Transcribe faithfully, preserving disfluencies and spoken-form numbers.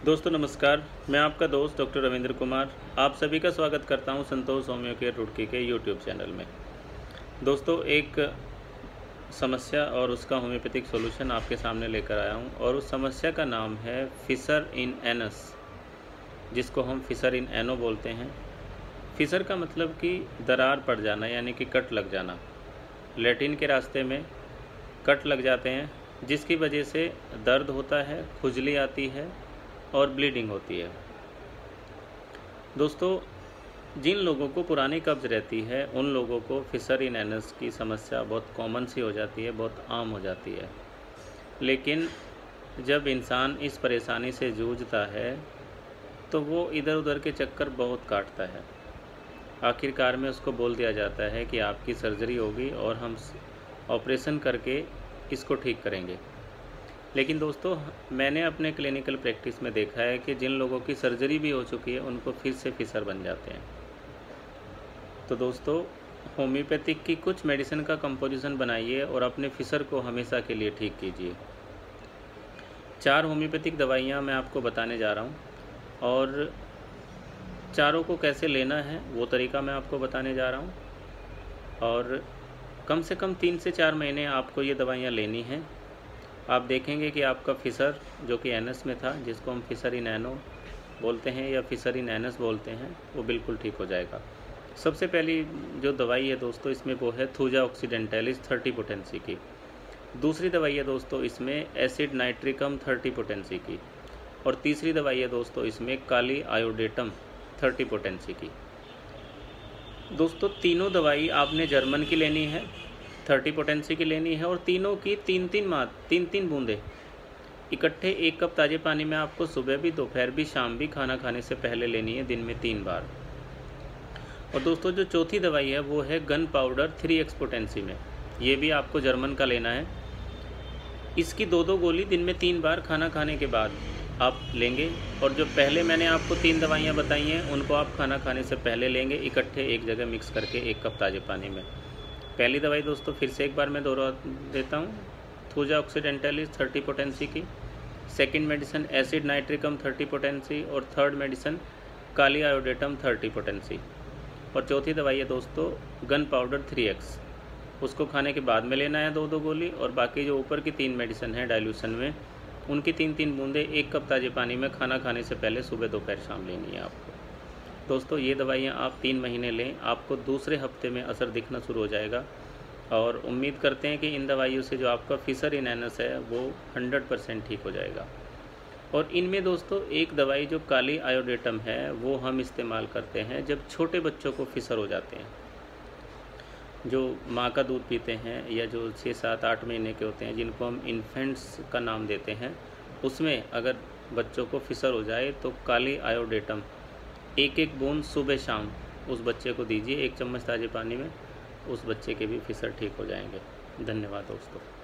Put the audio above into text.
दोस्तों नमस्कार, मैं आपका दोस्त डॉक्टर रविंद्र कुमार आप सभी का स्वागत करता हूं संतोष होम्यो केयर रुड़की के यूट्यूब चैनल में। दोस्तों एक समस्या और उसका होम्योपैथिक सॉल्यूशन आपके सामने लेकर आया हूं और उस समस्या का नाम है फिशर इन एनस, जिसको हम फिशर इन एनो बोलते हैं। फिशर का मतलब कि दरार पड़ जाना, यानी कि कट लग जाना। लैट्रिन के रास्ते में कट लग जाते हैं, जिसकी वजह से दर्द होता है, खुजली आती है और ब्लीडिंग होती है। दोस्तों, जिन लोगों को पुरानी कब्ज़ रहती है उन लोगों को फिशर इन एनस की समस्या बहुत कॉमन सी हो जाती है, बहुत आम हो जाती है। लेकिन जब इंसान इस परेशानी से जूझता है तो वो इधर उधर के चक्कर बहुत काटता है। आखिरकार में उसको बोल दिया जाता है कि आपकी सर्जरी होगी और हम ऑपरेशन करके इसको ठीक करेंगे। लेकिन दोस्तों, मैंने अपने क्लिनिकल प्रैक्टिस में देखा है कि जिन लोगों की सर्जरी भी हो चुकी है उनको फिर से फिशर बन जाते हैं। तो दोस्तों, होम्योपैथिक की कुछ मेडिसिन का कंपोजिशन बनाइए और अपने फिशर को हमेशा के लिए ठीक कीजिए। चार होम्योपैथिक दवाइयाँ मैं आपको बताने जा रहा हूँ और चारों को कैसे लेना है वो तरीका मैं आपको बताने जा रहा हूँ। और कम से कम तीन से चार महीने आपको ये दवाइयाँ लेनी हैं। आप देखेंगे कि आपका फिशर जो कि एनस में था, जिसको हम फिशर इन एनो बोलते हैं या फिशर इन एनस बोलते हैं, वो बिल्कुल ठीक हो जाएगा। सबसे पहली जो दवाई है दोस्तों इसमें वो है थूजा ऑक्सीडेंटैलिस थर्टी पोटेंसी की। दूसरी दवाई है दोस्तों इसमें एसिड नाइट्रिकम थर्टी पोटेंसी की। और तीसरी दवाई है दोस्तों इसमें काली आयोडेटम थर्टी पोटेंसी की। दोस्तों, तीनों दवाई आपने जर्मन की लेनी है, थर्टी पोटेंसी की लेनी है और तीनों की तीन तीन मात तीन तीन बूंदें इकट्ठे एक कप ताज़े पानी में आपको सुबह भी, दोपहर भी, शाम भी खाना खाने से पहले लेनी है, दिन में तीन बार। और दोस्तों, जो चौथी दवाई है वो है gun powder three X potency में। ये भी आपको जर्मन का लेना है। इसकी दो दो गोली दिन में तीन बार खाना खाने के बाद आप लेंगे। और जो पहले मैंने आपको तीन दवाइयाँ बताई हैं उनको आप खाना खाने से पहले लेंगे, इकट्ठे एक जगह मिक्स करके एक कप ताज़े पानी में। पहली दवाई दोस्तों फिर से एक बार मैं दोहरा देता हूँ, थूजा ऑक्सीडेंटैलिस थर्टी पोटेंसी की। Second medicine acid nitricum thirty potency और third medicine kali iodatum thirty potency. और चौथी दवाई है दोस्तों गन पाउडर थ्री एक्स। उसको खाने के बाद में लेना है दो दो गोली। और बाकी जो ऊपर की तीन मेडिसिन है डाइल्यूशन में, उनकी तीन तीन बूंदें एक कप ताज़े पानी में खाना खाने से पहले सुबह, दोपहर, शाम लेनी है आपको। दोस्तों, ये दवाइयाँ आप तीन महीने लें, आपको दूसरे हफ्ते में असर दिखना शुरू हो जाएगा। और उम्मीद करते हैं कि इन दवाइयों से जो आपका फिशर इन एनस है वो हंड्रेड परसेंट ठीक हो जाएगा। और इनमें दोस्तों एक दवाई जो काली आयोडेटम है वो हम इस्तेमाल करते हैं जब छोटे बच्चों को फिशर हो जाते हैं, जो माँ का दूध पीते हैं या जो छः सात आठ महीने के होते हैं, जिनको हम इन्फेंट्स का नाम देते हैं। उसमें अगर बच्चों को फिशर हो जाए तो काली आयोडेटम एक एक बूंद सुबह शाम उस बच्चे को दीजिए, एक चम्मच ताज़े पानी में। उस बच्चे के भी फिशर ठीक हो जाएंगे। धन्यवाद दोस्तों।